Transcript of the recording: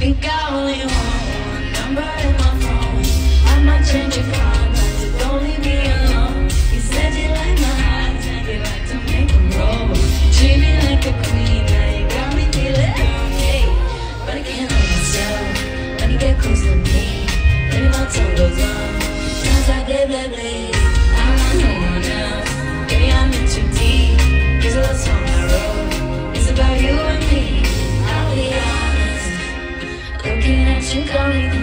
Think I only want one number in my phone. I might change your contact, so don't leave me alone. You said you like my eyes, and you like to make them roll. Treat me like a queen, now you got me feeling okay. But I can't let myself when you get close to me. Maybe my tongue goes on, sounds like blah blah blah. I don't want no one else, baby I'm in too deep. Here's a love song I wrote, it's about you and me. I'll be honest, looking at you got me thinking.